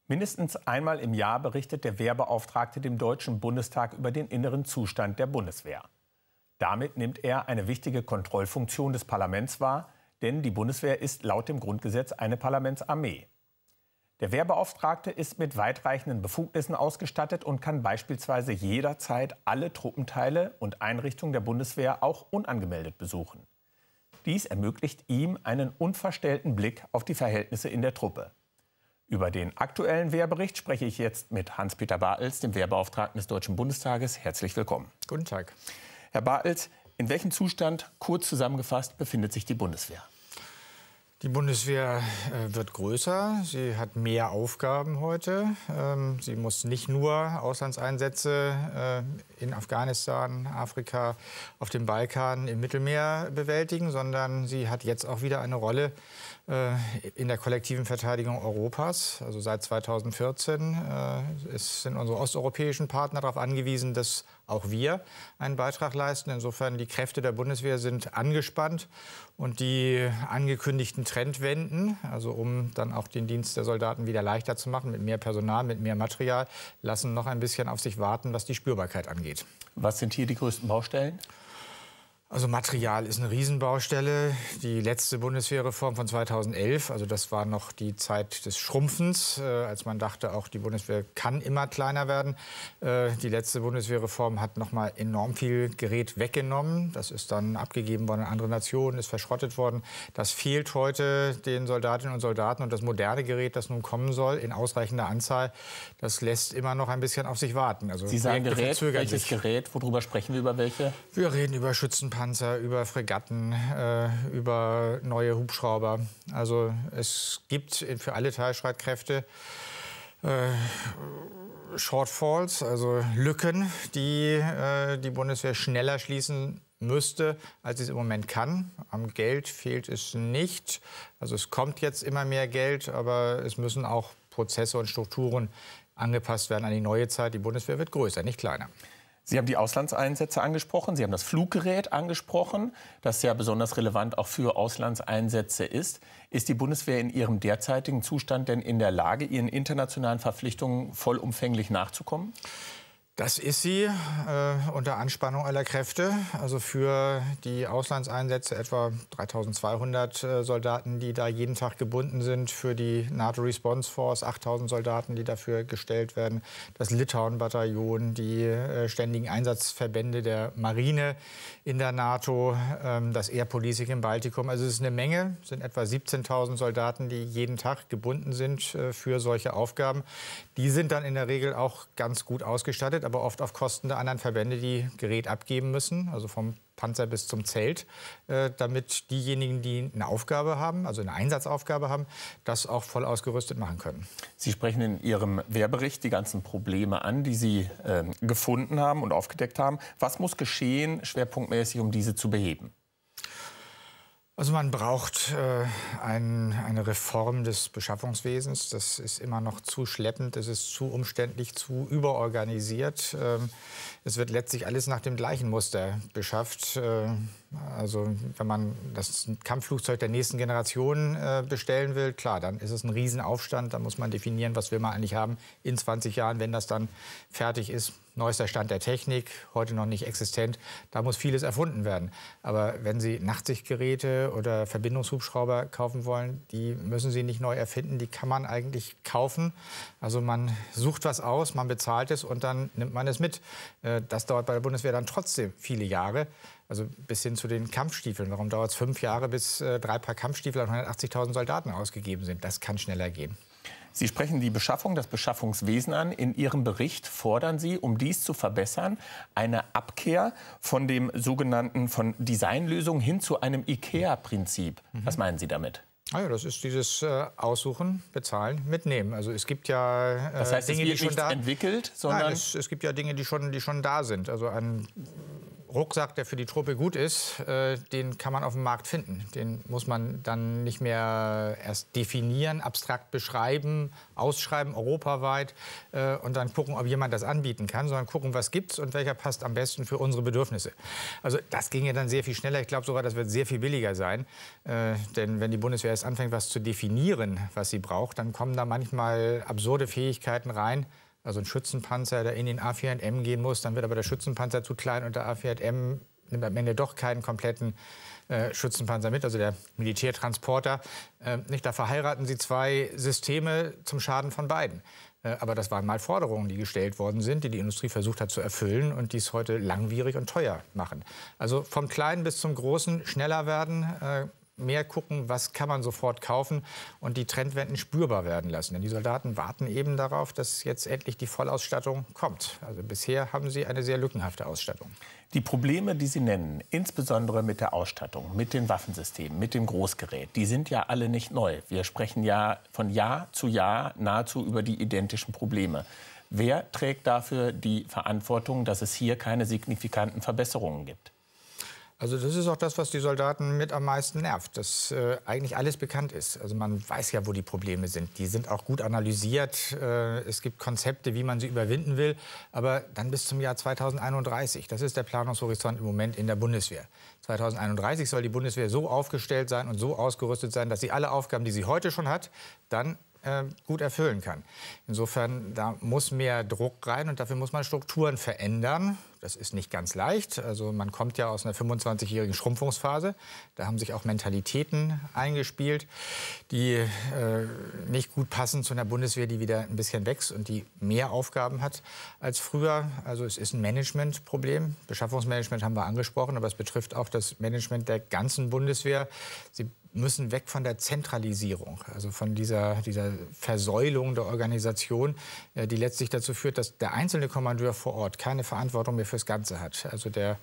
Mindestens einmal im Jahr berichtet der Wehrbeauftragte dem Deutschen Bundestag über den inneren Zustand der Bundeswehr. Damit nimmt er eine wichtige Kontrollfunktion des Parlaments wahr, denn die Bundeswehr ist laut dem Grundgesetz eine Parlamentsarmee. Der Wehrbeauftragte ist mit weitreichenden Befugnissen ausgestattet und kann beispielsweise jederzeit alle Truppenteile und Einrichtungen der Bundeswehr auch unangemeldet besuchen. Dies ermöglicht ihm einen unverstellten Blick auf die Verhältnisse in der Truppe. Über den aktuellen Wehrbericht spreche ich jetzt mit Hans-Peter Bartels, dem Wehrbeauftragten des Deutschen Bundestages. Herzlich willkommen. Guten Tag. Herr Bartels, in welchem Zustand, kurz zusammengefasst, befindet sich die Bundeswehr? Die Bundeswehr wird größer, sie hat mehr Aufgaben heute. Sie muss nicht nur Auslandseinsätze in Afghanistan, Afrika, auf dem Balkan, im Mittelmeer bewältigen, sondern sie hat jetzt auch wieder eine Rolle in der kollektiven Verteidigung Europas. Also seit 2014 sind unsere osteuropäischen Partner darauf angewiesen, dass auch wir einen Beitrag leisten. Insofern die Kräfte der Bundeswehr sind angespannt und die angekündigten Trendwenden, also um dann auch den Dienst der Soldaten wieder leichter zu machen, mit mehr Personal, mit mehr Material, lassen noch ein bisschen auf sich warten, was die Spürbarkeit angeht. Was sind hier die größten Baustellen? Also Material ist eine Riesenbaustelle. Die letzte Bundeswehrreform von 2011, also das war noch die Zeit des Schrumpfens, als man dachte, auch die Bundeswehr kann immer kleiner werden. Die letzte Bundeswehrreform hat noch mal enorm viel Gerät weggenommen. Das ist dann abgegeben worden an andere Nationen, ist verschrottet worden. Das fehlt heute den Soldatinnen und Soldaten. Und das moderne Gerät, das nun kommen soll, in ausreichender Anzahl, das lässt immer noch ein bisschen auf sich warten. Also Sie sagen Gerät, welches Gerät? Worüber sprechen wir, über welche? Wir reden über Schützenpanzer, über Fregatten, über neue Hubschrauber. Also es gibt für alle Teilstreitkräfte Shortfalls, also Lücken, die die Bundeswehr schneller schließen müsste, als sie es im Moment kann. Am Geld fehlt es nicht. Also es kommt jetzt immer mehr Geld, aber es müssen auch Prozesse und Strukturen angepasst werden an die neue Zeit. Die Bundeswehr wird größer, nicht kleiner. Sie haben die Auslandseinsätze angesprochen, Sie haben das Fluggerät angesprochen, das ja besonders relevant auch für Auslandseinsätze ist. Ist die Bundeswehr in ihrem derzeitigen Zustand denn in der Lage, ihren internationalen Verpflichtungen vollumfänglich nachzukommen? Das ist sie, unter Anspannung aller Kräfte. Also für die Auslandseinsätze etwa 3.200 Soldaten, die da jeden Tag gebunden sind. Für die NATO Response Force 8.000 Soldaten, die dafür gestellt werden. Das Litauen-Bataillon, die ständigen Einsatzverbände der Marine in der NATO, das Air Policing im Baltikum. Also es ist eine Menge, es sind etwa 17.000 Soldaten, die jeden Tag gebunden sind für solche Aufgaben. Die sind dann in der Regel auch ganz gut ausgestattet, aber oft auf Kosten der anderen Verbände, die Gerät abgeben müssen, also vom Panzer bis zum Zelt, damit diejenigen, die eine Aufgabe haben, also eine Einsatzaufgabe haben, das auch voll ausgerüstet machen können. Sie sprechen in Ihrem Wehrbericht die ganzen Probleme an, die Sie gefunden haben und aufgedeckt haben. Was muss geschehen, schwerpunktmäßig, um diese zu beheben? Also man braucht eine Reform des Beschaffungswesens. Das ist immer noch zu schleppend, es ist zu umständlich, zu überorganisiert. Es wird letztlich alles nach dem gleichen Muster beschafft. Also wenn man das Kampfflugzeug der nächsten Generation bestellen will, klar, dann ist es ein Riesenaufstand. Da muss man definieren, was will man eigentlich haben in 20 Jahren, wenn das dann fertig ist. Neuester Stand der Technik, heute noch nicht existent. Da muss vieles erfunden werden. Aber wenn Sie Nachtsichtgeräte oder Verbindungshubschrauber kaufen wollen, die müssen Sie nicht neu erfinden. Die kann man eigentlich kaufen. Also man sucht was aus, man bezahlt es und dann nimmt man es mit. Das dauert bei der Bundeswehr dann trotzdem viele Jahre. Also bis hin zu den Kampfstiefeln. Warum dauert es 5 Jahre, bis 3 Paar Kampfstiefel an 180.000 Soldaten ausgegeben sind? Das kann schneller gehen. Sie sprechen die Beschaffung, das Beschaffungswesen an. In Ihrem Bericht fordern Sie, um dies zu verbessern, eine Abkehr von dem sogenannten von Designlösungen hin zu einem IKEA-Prinzip. Was meinen Sie damit? Ah ja, das ist dieses Aussuchen, Bezahlen, Mitnehmen. Also es gibt ja das heißt, Dinge, es wird die schon da entwickelt, sondern Nein, es gibt ja Dinge, die schon da sind. Also ein Rucksack, der für die Truppe gut ist, den kann man auf dem Markt finden. Den muss man dann nicht mehr erst definieren, abstrakt beschreiben, ausschreiben, europaweit und dann gucken, ob jemand das anbieten kann, sondern gucken, was gibt's und welcher passt am besten für unsere Bedürfnisse. Also das ging ja dann sehr viel schneller. Ich glaube sogar, das wird sehr viel billiger sein. Denn wenn die Bundeswehr erst anfängt, was zu definieren, was sie braucht, dann kommen da manchmal absurde Fähigkeiten rein. Also ein Schützenpanzer, der in den A400M gehen muss, dann wird aber der Schützenpanzer zu klein und der A400M nimmt am Ende doch keinen kompletten Schützenpanzer mit, also der Militärtransporter. Da verheiraten Sie zwei Systeme zum Schaden von beiden. Aber das waren mal Forderungen, die gestellt worden sind, die die Industrie versucht hat zu erfüllen und die es heute langwierig und teuer machen. Also vom Kleinen bis zum Großen schneller werden, mehr gucken, was kann man sofort kaufen und die Trendwenden spürbar werden lassen. Denn die Soldaten warten eben darauf, dass jetzt endlich die Vollausstattung kommt. Also bisher haben sie eine sehr lückenhafte Ausstattung. Die Probleme, die Sie nennen, insbesondere mit der Ausstattung, mit den Waffensystemen, mit dem Großgerät, die sind ja alle nicht neu. Wir sprechen ja von Jahr zu Jahr nahezu über die identischen Probleme. Wer trägt dafür die Verantwortung, dass es hier keine signifikanten Verbesserungen gibt? Also das ist auch das, was die Soldaten mit am meisten nervt, dass eigentlich alles bekannt ist. Also man weiß ja, wo die Probleme sind. Die sind auch gut analysiert. Es gibt Konzepte, wie man sie überwinden will. Aber dann bis zum Jahr 2031. Das ist der Planungshorizont im Moment in der Bundeswehr. 2031 soll die Bundeswehr so aufgestellt sein und so ausgerüstet sein, dass sie alle Aufgaben, die sie heute schon hat, dann gut erfüllen kann. Insofern, da muss mehr Druck rein und dafür muss man Strukturen verändern. Das ist nicht ganz leicht. Also man kommt ja aus einer 25-jährigen Schrumpfungsphase. Da haben sich auch Mentalitäten eingespielt, die nicht gut passen zu einer Bundeswehr, die wieder ein bisschen wächst und die mehr Aufgaben hat als früher. Also es ist ein Managementproblem. Beschaffungsmanagement haben wir angesprochen, aber es betrifft auch das Management der ganzen Bundeswehr. Sie müssen weg von der Zentralisierung, also von dieser Versäulung der Organisation, die letztlich dazu führt, dass der einzelne Kommandeur vor Ort keine Verantwortung mehr fürs Ganze hat. Also der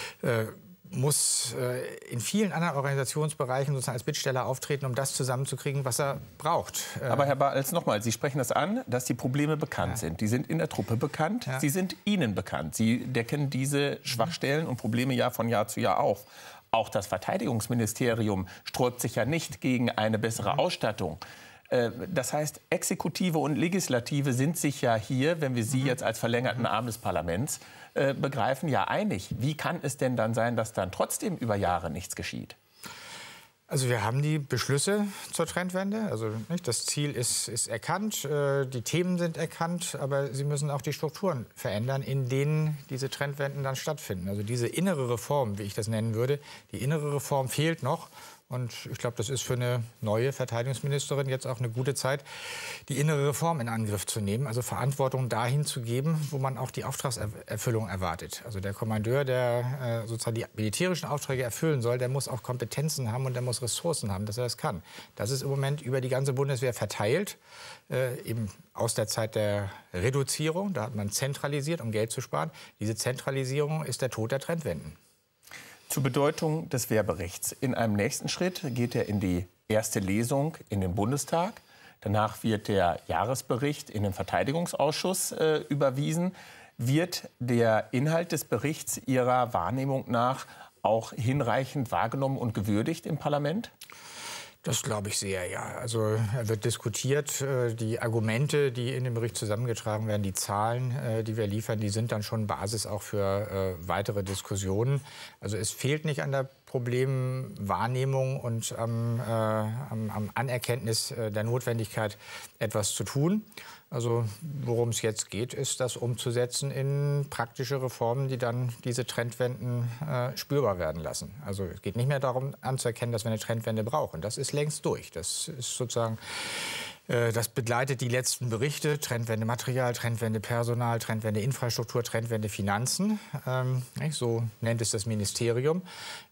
muss in vielen anderen Organisationsbereichen sozusagen als Bittsteller auftreten, um das zusammenzukriegen, was er braucht. Aber Herr Balz, nochmal, Sie sprechen das an, dass die Probleme bekannt sind. Die sind in der Truppe bekannt, sie sind Ihnen bekannt. Sie decken diese Schwachstellen und Probleme Jahr von Jahr zu Jahr auf. Auch das Verteidigungsministerium sträubt sich ja nicht gegen eine bessere Ausstattung. Das heißt, Exekutive und Legislative sind sich ja hier, wenn wir Sie jetzt als verlängerten Arm des Parlaments begreifen, ja einig. Wie kann es denn dann sein, dass dann trotzdem über Jahre nichts geschieht? Also wir haben die Beschlüsse zur Trendwende. Also das Ziel ist erkannt, die Themen sind erkannt, aber sie müssen auch die Strukturen verändern, in denen diese Trendwenden dann stattfinden. Also diese innere Reform, wie ich das nennen würde, die innere Reform fehlt noch. Und ich glaube, das ist für eine neue Verteidigungsministerin jetzt auch eine gute Zeit, die innere Reform in Angriff zu nehmen, also Verantwortung dahin zu geben, wo man auch die Auftragserfüllung erwartet. Also der Kommandeur, der sozusagen die militärischen Aufträge erfüllen soll, der muss auch Kompetenzen haben und der muss Ressourcen haben, dass er das kann. Das ist im Moment über die ganze Bundeswehr verteilt, eben aus der Zeit der Reduzierung. Da hat man zentralisiert, um Geld zu sparen. Diese Zentralisierung ist der Tod der Trendwenden. Zur Bedeutung des Wehrberichts. In einem nächsten Schritt geht er in die erste Lesung in den Bundestag. Danach wird der Jahresbericht in den Verteidigungsausschuss überwiesen. Wird der Inhalt des Berichts Ihrer Wahrnehmung nach auch hinreichend wahrgenommen und gewürdigt im Parlament? Das glaube ich sehr, ja. Also er wird diskutiert. Die Argumente, die in dem Bericht zusammengetragen werden, die Zahlen, die wir liefern, die sind dann schon Basis auch für weitere Diskussionen. Also es fehlt nicht an der Problemwahrnehmung und am Anerkenntnis der Notwendigkeit, etwas zu tun. Also worum es jetzt geht, ist, das umzusetzen in praktische Reformen, die dann diese Trendwenden spürbar werden lassen. Also es geht nicht mehr darum anzuerkennen, dass wir eine Trendwende brauchen. Das ist längst durch. Das ist sozusagen, das begleitet die letzten Berichte. Trendwende Material, Trendwende Personal, Trendwende Infrastruktur, Trendwende Finanzen. So nennt es das Ministerium.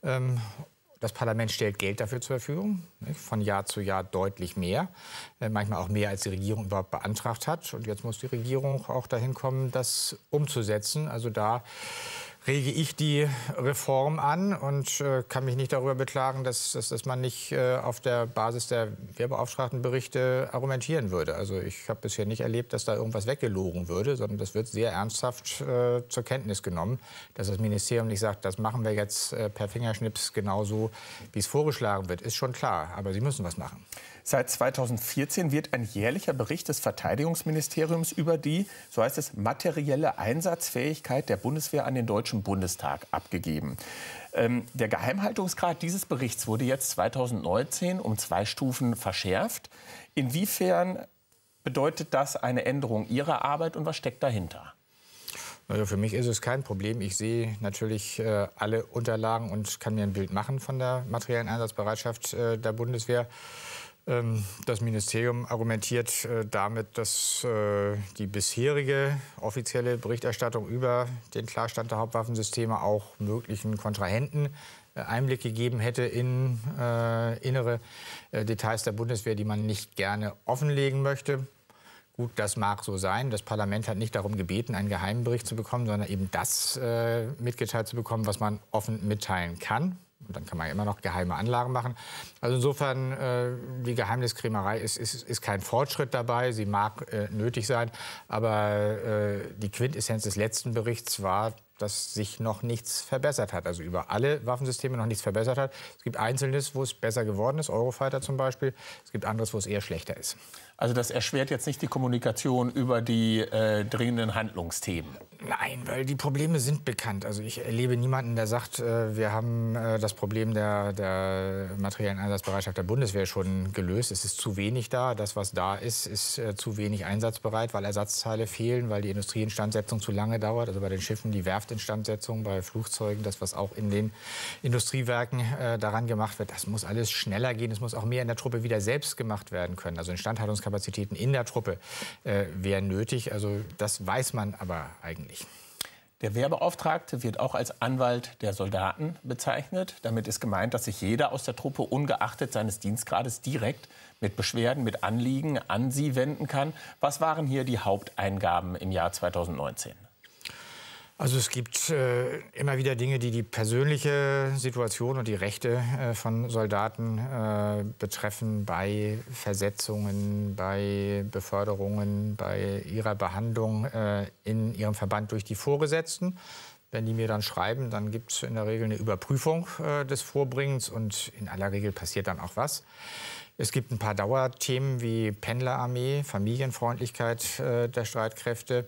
Das Parlament stellt Geld dafür zur Verfügung, von Jahr zu Jahr deutlich mehr, manchmal auch mehr, als die Regierung überhaupt beantragt hat. Und jetzt muss die Regierung auch dahin kommen, das umzusetzen, also da rege ich die Reform an und kann mich nicht darüber beklagen, dass man nicht auf der Basis der Wehrbeauftragtenberichte argumentieren würde. Also ich habe bisher nicht erlebt, dass da irgendwas weggelogen würde, sondern das wird sehr ernsthaft zur Kenntnis genommen, dass das Ministerium nicht sagt, das machen wir jetzt per Fingerschnips genauso, wie es vorgeschlagen wird, ist schon klar. Aber sie müssen was machen. Seit 2014 wird ein jährlicher Bericht des Verteidigungsministeriums über die, so heißt es, materielle Einsatzfähigkeit der Bundeswehr an den Deutschen Bundestag abgegeben. Der Geheimhaltungsgrad dieses Berichts wurde jetzt 2019 um 2 Stufen verschärft. Inwiefern bedeutet das eine Änderung Ihrer Arbeit und was steckt dahinter? Also für mich ist es kein Problem. Ich sehe natürlich alle Unterlagen und kann mir ein Bild machen von der materiellen Einsatzbereitschaft der Bundeswehr. Das Ministerium argumentiert damit, dass die bisherige offizielle Berichterstattung über den Klarstand der Hauptwaffensysteme auch möglichen Kontrahenten Einblick gegeben hätte in innere Details der Bundeswehr, die man nicht gerne offenlegen möchte. Gut, das mag so sein. Das Parlament hat nicht darum gebeten, einen geheimen Bericht zu bekommen, sondern eben das mitgeteilt zu bekommen, was man offen mitteilen kann. Und dann kann man ja immer noch geheime Anlagen machen. Also insofern, die Geheimniskrämerei ist kein Fortschritt dabei. Sie mag nötig sein. Aber die Quintessenz des letzten Berichts war, dass sich noch nichts verbessert hat. Also über alle Waffensysteme noch nichts verbessert hat. Es gibt Einzelnes, wo es besser geworden ist, Eurofighter zum Beispiel. Es gibt anderes, wo es eher schlechter ist. Also das erschwert jetzt nicht die Kommunikation über die dringenden Handlungsthemen? Nein, weil die Probleme sind bekannt. Also ich erlebe niemanden, der sagt, wir haben das Problem der materiellen Einsatzbereitschaft der Bundeswehr schon gelöst. Es ist zu wenig da. Das, was da ist zu wenig einsatzbereit, weil Ersatzteile fehlen, weil die Industrieinstandsetzung zu lange dauert. Also bei den Schiffen die Werftinstandsetzung, bei Flugzeugen, das, was auch in den Industriewerken daran gemacht wird, das muss alles schneller gehen. Es muss auch mehr in der Truppe wieder selbst gemacht werden können. Also Instandhaltungskapazitäten in der Truppe wären nötig. Also das weiß man aber eigentlich. Der Wehrbeauftragte wird auch als Anwalt der Soldaten bezeichnet. Damit ist gemeint, dass sich jeder aus der Truppe ungeachtet seines Dienstgrades direkt mit Beschwerden, mit Anliegen an Sie wenden kann. Was waren hier die Haupteingaben im Jahr 2019? Also es gibt immer wieder Dinge, die die persönliche Situation und die Rechte von Soldaten betreffen, bei Versetzungen, bei Beförderungen, bei ihrer Behandlung in ihrem Verband durch die Vorgesetzten. Wenn die mir dann schreiben, dann gibt es in der Regel eine Überprüfung des Vorbringens und in aller Regel passiert dann auch was. Es gibt ein paar Dauerthemen wie Pendlerarmee, Familienfreundlichkeit der Streitkräfte.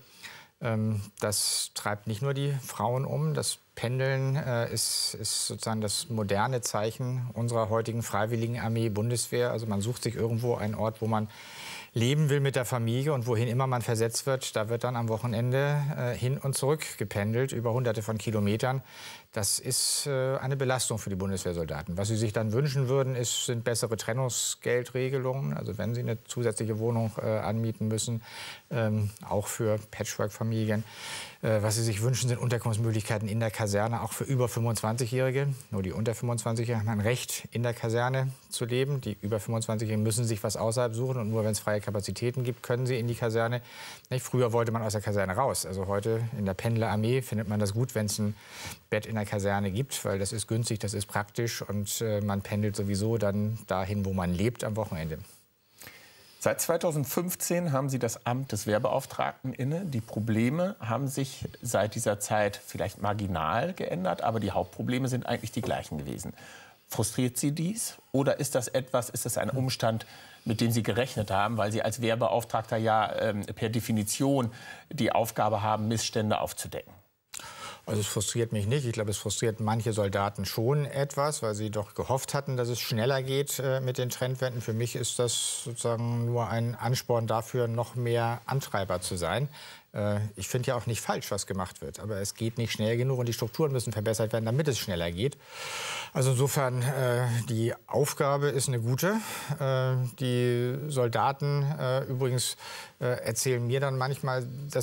Das treibt nicht nur die Frauen um. Das Pendeln ist sozusagen das moderne Zeichen unserer heutigen Freiwilligen Armee, Bundeswehr. Also man sucht sich irgendwo einen Ort, wo man leben will mit der Familie und wohin immer man versetzt wird, da wird dann am Wochenende hin und zurück gependelt, über Hunderte von Kilometern. Das ist eine Belastung für die Bundeswehrsoldaten. Was sie sich dann wünschen würden, sind bessere Trennungsgeldregelungen. Also wenn sie eine zusätzliche Wohnung anmieten müssen, auch für Patchwork-Familien. Was sie sich wünschen, sind Unterkunftsmöglichkeiten in der Kaserne, auch für über 25-Jährige. Nur die unter 25-Jährigen haben ein Recht, in der Kaserne zu leben. Die über 25-Jährigen müssen sich was außerhalb suchen. Und nur wenn es freie Kapazitäten gibt, können sie in die Kaserne. Früher wollte man aus der Kaserne raus. Also heute in der Pendlerarmee findet man das gut, wenn es ein Bett in der Kaserne gibt, weil das ist günstig, das ist praktisch. Und man pendelt sowieso dann dahin, wo man lebt, am Wochenende. Seit 2015 haben Sie das Amt des Wehrbeauftragten inne. Die Probleme haben sich seit dieser Zeit vielleicht marginal geändert, aber die Hauptprobleme sind eigentlich die gleichen gewesen. Frustriert Sie dies oder ist das ein Umstand, mit dem Sie gerechnet haben, weil Sie als Wehrbeauftragter ja per Definition die Aufgabe haben, Missstände aufzudecken? Also es frustriert mich nicht. Ich glaube, es frustriert manche Soldaten schon etwas, weil sie doch gehofft hatten, dass es schneller geht mit den Trendwenden. Für mich ist das sozusagen nur ein Ansporn dafür, noch mehr Antreiber zu sein. Ich finde ja auch nicht falsch, was gemacht wird. Aber es geht nicht schnell genug und die Strukturen müssen verbessert werden, damit es schneller geht. Also insofern, die Aufgabe ist eine gute. Die Soldaten übrigens erzählen mir dann manchmal, dass sie es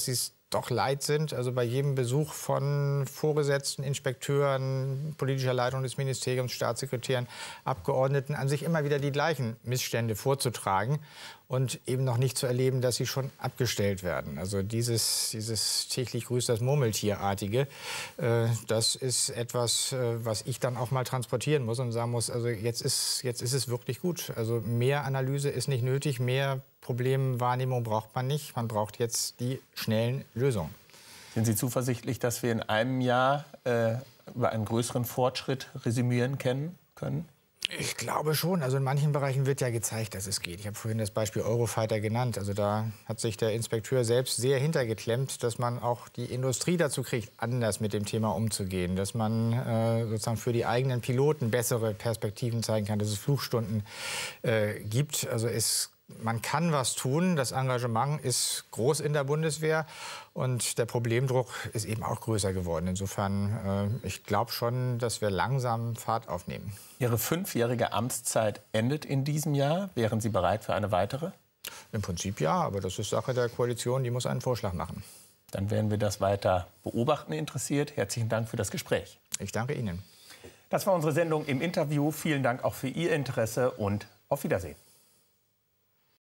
doch leid sind. Also bei jedem Besuch von Vorgesetzten, Inspekteuren, politischer Leitung des Ministeriums, Staatssekretären, Abgeordneten an sich immer wieder die gleichen Missstände vorzutragen und eben noch nicht zu erleben, dass sie schon abgestellt werden. Also dieses täglich grüßt das Murmeltierartige, das ist etwas, was ich dann auch mal transportieren muss und sagen muss, also jetzt ist es wirklich gut. Also mehr Analyse ist nicht nötig, mehr Problemwahrnehmung braucht man nicht. Man braucht jetzt die schnellen Lösungen. Sind Sie zuversichtlich, dass wir in einem Jahr über einen größeren Fortschritt resümieren können? Ich glaube schon. Also in manchen Bereichen wird ja gezeigt, dass es geht. Ich habe vorhin das Beispiel Eurofighter genannt. Also da hat sich der Inspekteur selbst sehr hintergeklemmt, dass man auch die Industrie dazu kriegt, anders mit dem Thema umzugehen. Dass man sozusagen für die eigenen Piloten bessere Perspektiven zeigen kann, dass es Flugstunden gibt. Also man kann was tun. Das Engagement ist groß in der Bundeswehr und der Problemdruck ist eben auch größer geworden. Insofern, ich glaube schon, dass wir langsam Fahrt aufnehmen. Ihre 5-jährige Amtszeit endet in diesem Jahr. Wären Sie bereit für eine weitere? Im Prinzip ja, aber das ist Sache der Koalition. Die muss einen Vorschlag machen. Dann werden wir das weiter beobachten interessiert. Herzlichen Dank für das Gespräch. Ich danke Ihnen. Das war unsere Sendung im Interview. Vielen Dank auch für Ihr Interesse und auf Wiedersehen.